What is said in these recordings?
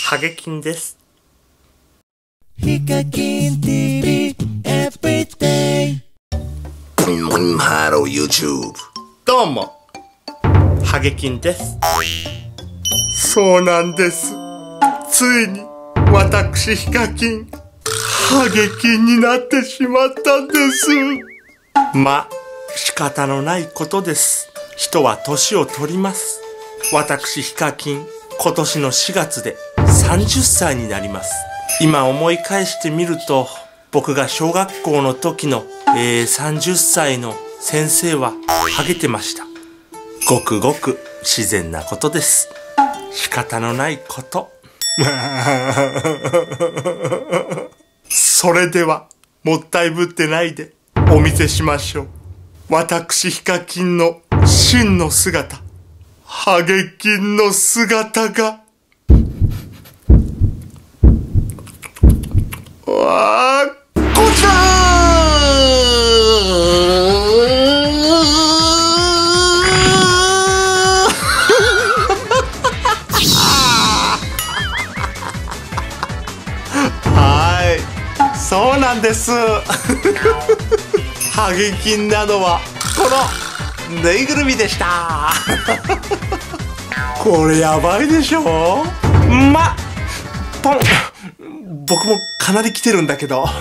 ハゲキンです。 ヒカキン TV Everyday。 ハロー YouTube。 どうも、ハゲキンです。そうなんです。ついに、私ヒカキン、ハゲキンになってしまったんです。まあ、仕方のないことです。人は年を取ります。私ヒカキン、今年の4月で30歳になります。今思い返してみると、僕が小学校の時の、30歳の先生はハゲてました。ごくごく自然なことです。仕方のないこと。それでは、もったいぶってないでお見せしましょう。私ヒカキンの真の姿。ハゲキンの姿が。わー、こちらはい、そうなんです。ハゲキンなのはこのぬいぐるみでした。これやばいでしょ。ポン。僕もかなり来てるんだけど。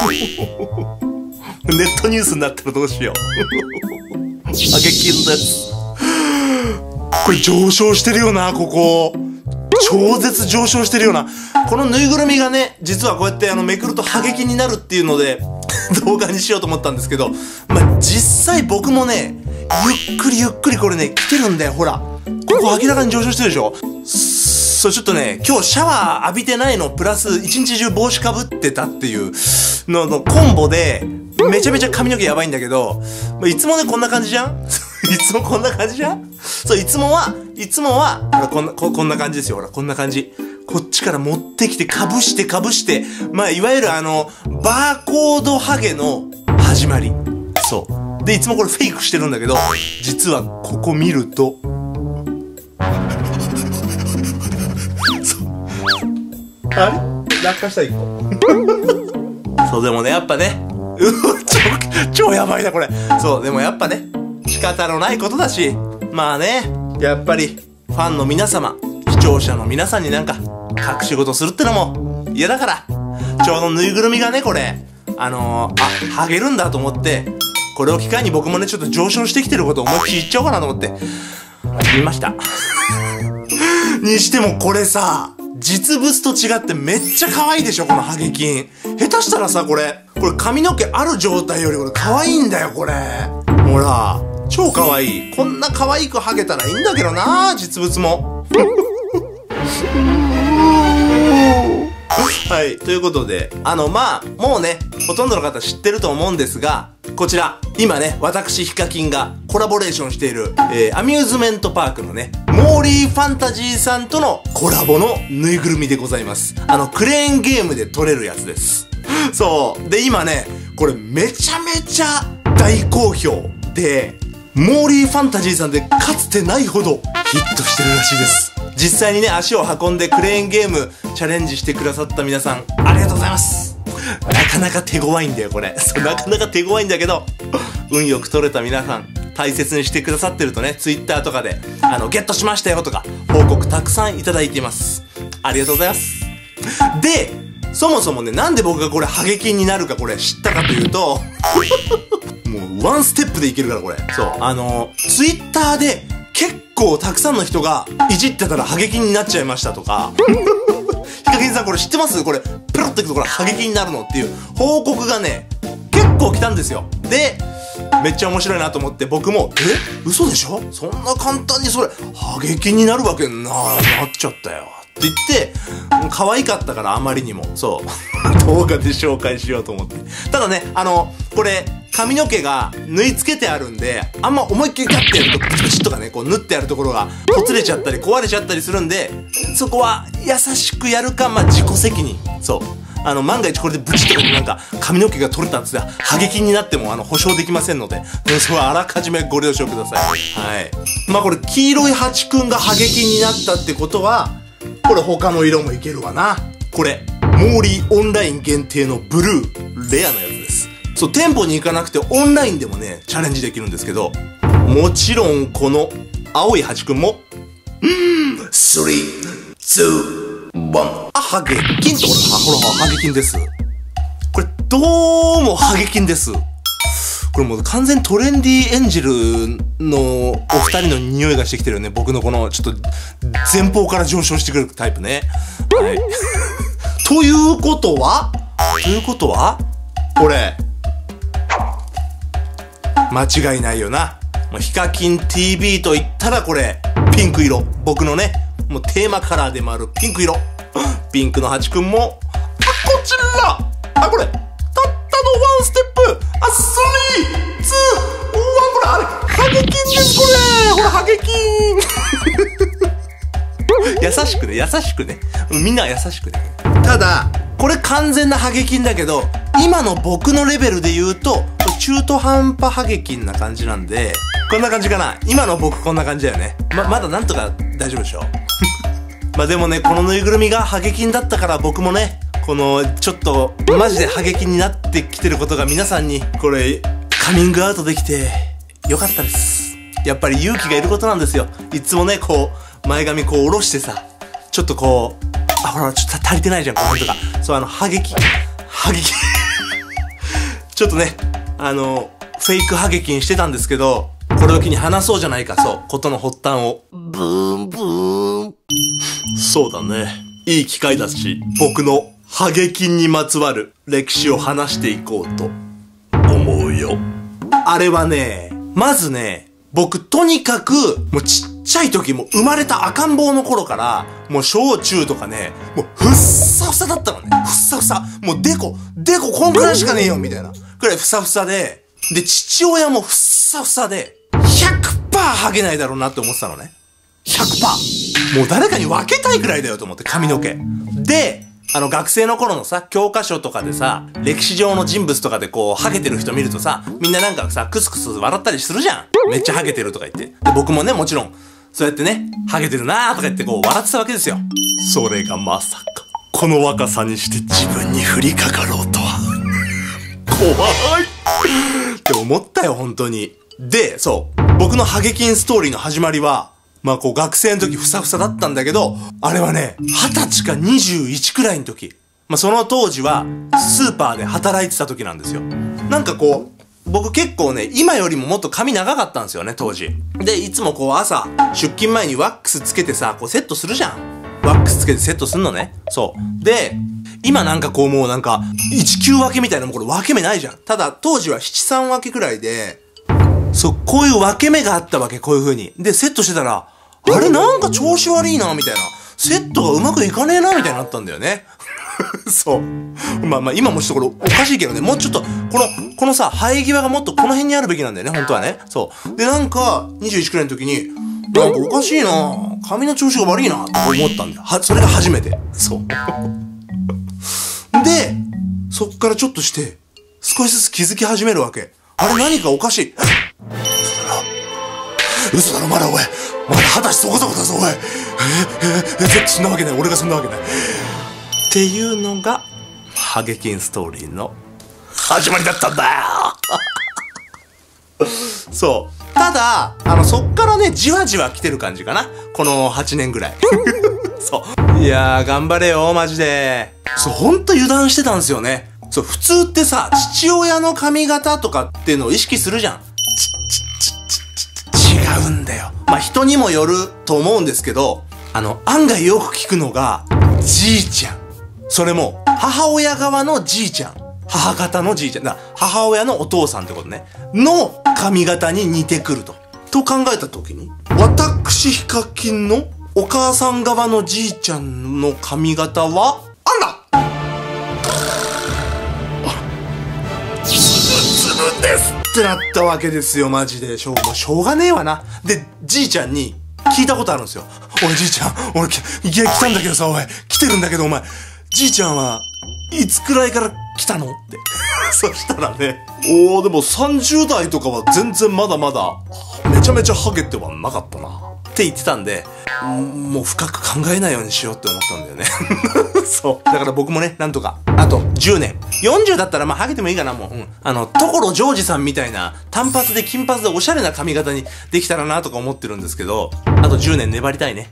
ネットニュースになったらどうしよう。ハゲキンです。これ上昇してるよな、ここ。超絶上昇してるよな。このぬいぐるみがね、実はこうやってめくるとハゲキンになるっていうので、動画にしようと思ったんですけど、実際僕もね、ゆっくりこれね、来てるんだよ、ほら。ここ明らかに上昇してるでしょ。そう、ちょっとね、今日シャワー浴びてないの、プラス一日中帽子かぶってたっていうのコンボで、めちゃめちゃ髪の毛やばいんだけど、いつもね、こんな感じじゃん。いつもこんな感じじゃん。そう、いつもは、ほら、こんな感じですよ。ほら、こんな感じ。こっちから持ってきて、かぶして、いわゆるバーコードハゲの始まり。そう。で、いつもこれフェイクしてるんだけど、実はここ見ると、あれ落下した1個。そう、でもね、やっぱね、超やばいな、これ。そう、でもやっぱね、仕方のないことだし、まあね、やっぱり、ファンの皆様、視聴者の皆さんになんか、隠し事するってのも嫌だから、ちょうどぬいぐるみがね、これ、ハゲるんだと思って、これを機会に僕もね、ちょっと上昇してきてることを思いっきり言っちゃおうかなと思って、見ました。にしてもこれさ、実物と違ってめっちゃ可愛いでしょ、このハゲキン。下手したらさ、これ髪の毛ある状態よりこれ可愛いんだよ、これ。ほら、超可愛い。こんな可愛くハゲたらいいんだけどな、実物も。はい、ということで、もうね、ほとんどの方知ってると思うんですが、こちら、今ね、私ヒカキンがコラボレーションしている、アミューズメントパークのね、モーリーファンタジーさんとのコラボのぬいぐるみでございます。クレーンゲームで撮れるやつです。そう。で、今ね、これめちゃめちゃ大好評で、モーリーファンタジーさんでかつてないほどヒットしてるらしいです。実際にね、足を運んでクレーンゲームチャレンジしてくださった皆さん、ありがとうございます。なかなか手強いんだよ、これ。そう、なかなか手強いんだけど、運よく撮れた皆さん、大切にしてくださってるとね、ツイッターとかで、ゲットしましたよとか、報告たくさんいただいています。ありがとうございます。で、そもそもね、なんで僕がこれハゲキンになるかこれ知ったかというと、もうワンステップでいけるから、これ。そう、ツイッターで結構たくさんの人が、いじってたらハゲキンになっちゃいましたとか、ヒカキンさんこれ知ってます？これ、ペロッといくとこれハゲキンになるのっていう報告がね、結構来たんですよ。で、めっちゃ面白いなと思って僕も、嘘でしょ？そんな簡単にそれ、ハゲキンになるわけなっちゃったよ。って言って、可愛かったからあまりにも、そう、動画で紹介しようと思って。ただね、これ、髪の毛が縫い付けてあるんで、あんま思いっきりガッてやるとプチプチとかね、こう縫ってあるところがほつれちゃったり壊れちゃったりするんで、そこは優しくやるか、自己責任。そう。万が一これでブチッとなんか髪の毛が取れたんですが、ハゲキンになっても保証できませんので、それはあらかじめご了承ください。はい。これ黄色いハチくんがハゲキンになったってことは、 これ他の色もいけるわな。これ、モーリーオンライン限定のブルー、レアなやつです。そう、店舗に行かなくてオンラインでもね、チャレンジできるんですけど、もちろんこの青いハチくんも、 3、2、1。 ハゲキンってほら、ハゲキンです。これ、どうもハゲキンです。これもう完全にトレンディエンジェルのお二人の匂いがしてきてるよね。僕のこの、ちょっと、前方から上昇してくるタイプね。はい。ということはこれ、間違いないよな。もうヒカキン TV と言ったらこれ、ピンク色。僕のね、もうテーマカラーでもあるピンク色。ピンクのハチくんも、こちらこれ、たったのワンステップ3、2、1、これ、ハゲキンですこれほら、ハゲキン優しくね。みんな優しくね。ただ、これ完全なハゲキンだけど、今の僕のレベルで言うと、中途半端ハゲキンな感じなんで、こんな感じかな。今の僕こんな感じだよね。まだなんとか大丈夫でしょまあでもね、このぬいぐるみがハゲキンだったから僕もね、この、ちょっと、マジでハゲキンになってきてることが皆さんに、これ、カミングアウトできて、よかったです。やっぱり勇気がいることなんですよ。いつもね、こう、前髪こう下ろしてさ、ちょっとこう、ほら、ちょっと足りてないじゃん、この辺とか。そう、ハゲキン。ちょっとね、フェイクハゲキンしてたんですけど、これを機に話そうじゃないか、そう、ことの発端を。 ブーンブーン。 そうだね。いい機会だし、僕のハゲキンにまつわる歴史を話していこうと思うよ。あれはね、まずね、僕とにかく、もうちっちゃい時も生まれた赤ん坊の頃から、もう小中とかね、もうふっさふさだったのね。ふっさふさ。もうデコこんくらいしかねえよ、みたいな。くらいふさふさで、で、父親もふっさふさで、100% ハゲないだろうなって思ってたのね。100%。もう誰かに分けたいくらいだよと思って髪の毛。で、学生の頃のさ、教科書とかでさ、歴史上の人物とかでこう、ハゲてる人見るとさ、みんななんかさ、クスクス笑ったりするじゃん。めっちゃハゲてるとか言って。で、僕もね、もちろん、そうやってね、ハゲてるなーとか言ってこう、笑ってたわけですよ。それがまさか、この若さにして自分に降りかかろうとは。怖いって思ったよ、本当に。で、そう。僕のハゲキンストーリーの始まりは、まあこう学生の時ふさふさだったんだけど、あれはね、20歳か21くらいの時。まあその当時は、スーパーで働いてた時なんですよ。なんかこう、僕結構ね、今よりももっと髪長かったんですよね、当時。で、いつもこう朝、出勤前にワックスつけてさ、こうセットするじゃん。ワックスつけてセットすんのね。そう。で、今なんかこうもうなんか、1、9分けみたいなもうこれ分け目ないじゃん。ただ、当時は7、3分けくらいで、そう、こういう分け目があったわけ、こういう風に。で、セットしてたら、あれなんか調子悪いな、みたいな。セットがうまくいかねえな、みたいになったんだよね。そう。まあ今もちょっとこれおかしいけどね、もうちょっと、このさ、生え際がもっとこの辺にあるべきなんだよね、本当はね。そう。で、なんか、21くらいの時に、なんかおかしいな、髪の調子が悪いな、って思ったんだよ。それが初めて。そう。で、そっからちょっとして、少しずつ気づき始めるわけ。あれ何かおかしい。嘘だろ、まだおい。まだ20歳そこそこだぞ、おい。そんなわけない。俺がそんなわけない。っていうのが、ハゲキンストーリーの始まりだったんだよ。そう。ただ、そっからね、じわじわ来てる感じかな。この8年ぐらい。そう。いやー、頑張れよ、マジで。そう、ほんと油断してたんですよね。そう、普通ってさ、父親の髪型とかっていうのを意識するじゃん。違うんだよ。まあ、人にもよると思うんですけど、案外よく聞くのが、じいちゃん。それも、母親側のじいちゃん。母方のじいちゃん。だから母親のお父さんってことね。の髪型に似てくると。と考えたときに、私ヒカキンのお母さん側のじいちゃんの髪型は、ですってなったわけですよ、マジで。もうしょうがねえわな。で、じいちゃんに聞いたことあるんですよ。おい、じいちゃん、俺、来たんだけどさ、おい、来てるんだけど、お前、じいちゃんはいつくらいから来たのって。そしたらね、でも30代とかは全然まだまだ、めちゃめちゃハゲてはなかったな。 って言ってたんで、もう深く考えないようにしようって思ったんだよね。そう。だから僕もね、なんとか、あと10年。40だったらまあハゲてもいいかな、もう。所ジョージさんみたいな、単発で金髪でおしゃれな髪型にできたらなとか思ってるんですけど、あと10年粘りたいね。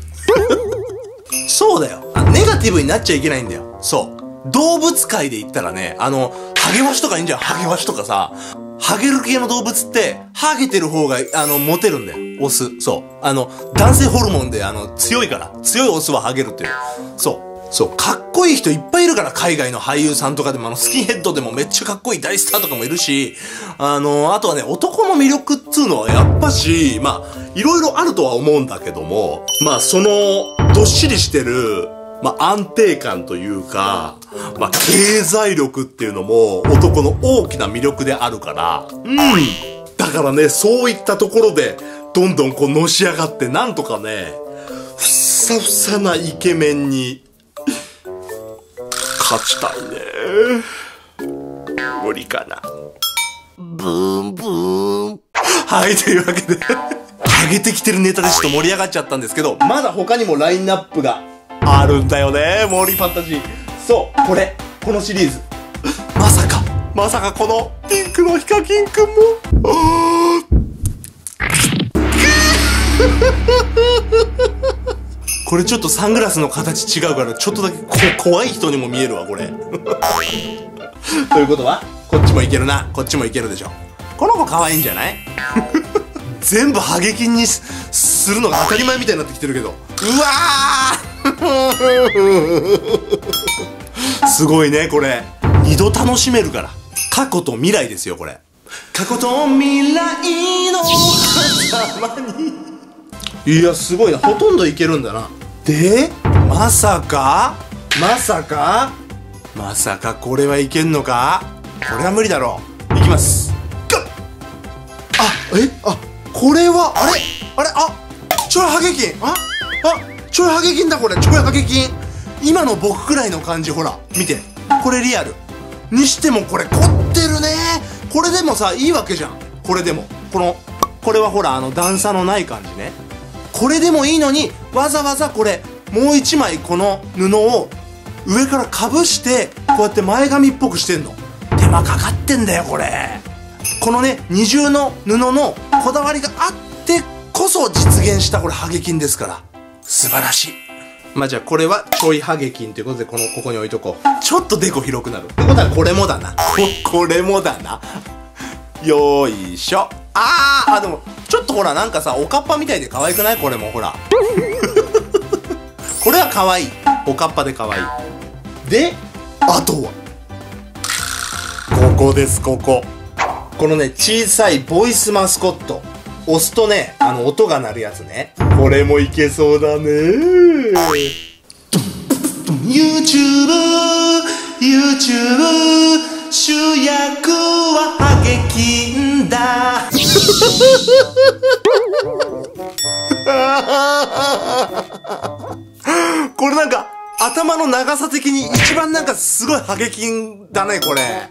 そうだよ。ネガティブになっちゃいけないんだよ。そう。動物界で言ったらね、ハゲワシとかいいんじゃん。ハゲワシとかさ。ハゲる系の動物って、ハゲてる方が、モテるんだよ。オス。そう。男性ホルモンで、強いから。強いオスはハゲるっていう。そう。そう。かっこいい人いっぱいいるから、海外の俳優さんとかでも、スキンヘッドでもめっちゃかっこいい大スターとかもいるし、あとはね、男の魅力っつうのはやっぱし、まあ、いろいろあるとは思うんだけども、まあ、どっしりしてる、まあ、安定感というか、まあ、経済力っていうのも男の大きな魅力であるから、だからね、そういったところで、どんどんこうのし上がって、なんとかね、ふさふさなイケメンに、勝ちたいね。無理かな。 ブーンブーン。 はい、というわけで、ハゲてきてるネタでちょっと盛り上がっちゃったんですけど、まだ他にもラインナップがあるんだよね、モーリーファンタジー。そう、このシリーズ。まさかこのピンクのヒカキンくんも。これちょっとサングラスの形違うから、ちょっとだけ怖い人にも見えるわ、これ。ということは、こっちもいけるな、こっちもいけるでしょ。この子可愛いんじゃない？全部ハゲキンにするのが当たり前みたいになってきてるけど。うわーすごいね、これ。二度楽しめるから。過去と未来ですよ、これ。過去と未来の狭間に。いや、すごいな。ほとんどいけるんだな。で、まさかこれはいけんのか？これは無理だろう。いきます。これは、ちょいハゲキン。ちょいハゲキンだ、これ。ちょいハゲキン。今の僕くらいの感じ、ほら。見て。これリアル。にしてもこれ凝ってるね。これでもさ、いいわけじゃん。これでも。これはほら、段差のない感じね。これでもいいのに、わざわざこれ、もう一枚この布を上からかぶして、こうやって前髪っぽくしてんの。手間かかってんだよ、これ。このね、二重の布のこだわりがあってこそ実現したこれハゲキンですから。素晴らしい。まあ、じゃあこれはちょいハゲキンということでここに置いとこう。ちょっとデコ広くなる。ってことはこれもだな。これもだな。よーいしょ。でも、ちょっとほらなんかさ、おかっぱみたいで可愛くない？これもほら。これは可愛い。おかっぱで可愛い。で、あとは。ここです、ここ。このね、小さいボイスマスコット。押すとね、音が鳴るやつね。これもいけそうだね。YouTube、主役はハゲキンだ。これなんか、頭の長さ的に一番なんかすごいハゲキンだね、これ。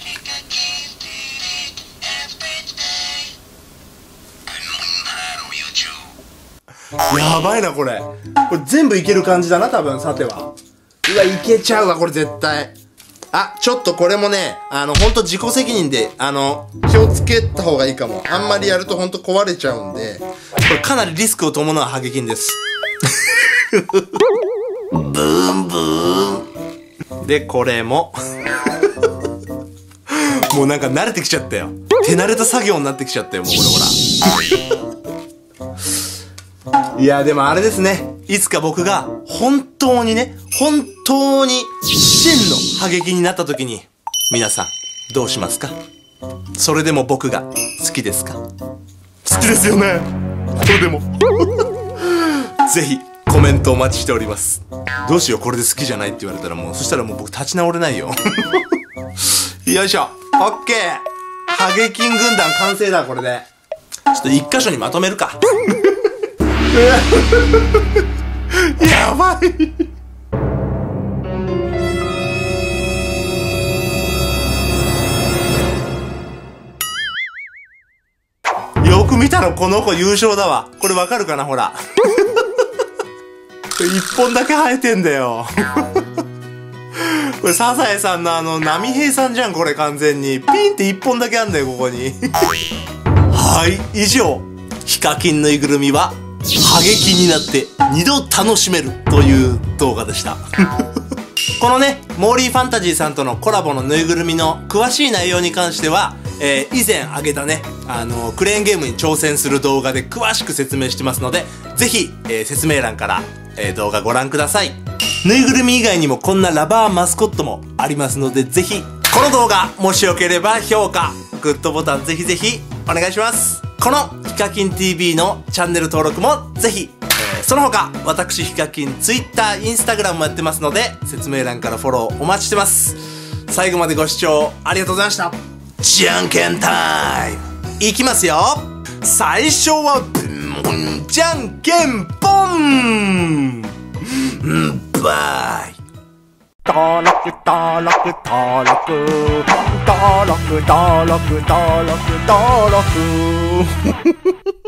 やばいな、これ。これ全部いける感じだな、多分、さては。うわ、いけちゃうわ、これ絶対。ちょっとこれもね、ほんと自己責任で、気をつけた方がいいかも。あんまりやるとほんと壊れちゃうんで、これかなりリスクを伴うハゲキンです。 ブーンブーン。 で、これも。もうなんか慣れてきちゃったよ。手慣れた作業になってきちゃったよ、もうこれほら。いや、でもあれですね。いつか僕が本当に真のハゲキンになった時に、皆さん、どうしますか？それでも僕が好きですか？好きですよね。これでも。ぜひ、コメントお待ちしております。どうしよう、これで好きじゃないって言われたらもう、そしたらもう僕立ち直れないよ。よいしょ。オッケー。ハゲキン軍団完成だ、これで。ちょっと一箇所にまとめるか。やばい。翌く見たらこの子優勝だわ。これわかるかな、ほら。一本だけ生えてんだよ。これサザエさんの波平さんじゃん、これ完全に。ピンって一本だけあんだよ、ここに。はい、以上。ヒカキンぬいぐるみは、過激になって二度楽しめるという動画でした。このね、モーリーファンタジーさんとのコラボのぬいぐるみの詳しい内容に関しては、以前あげたね、クレーンゲームに挑戦する動画で詳しく説明してますので、ぜひ、説明欄から、動画ご覧ください。ぬいぐるみ以外にもこんなラバーマスコットもありますので、ぜひ、この動画、もしよければ評価、グッドボタンぜひぜひお願いします。このヒカキン TV のチャンネル登録もぜひ、その他、私ヒカキン Twitter、Instagram もやってますので、説明欄からフォローお待ちしてます。最後までご視聴ありがとうございました。じゃんけんタイムいきますよ。最初はじゃんけんぽんバイ。 登録登録登録登録登録登録登録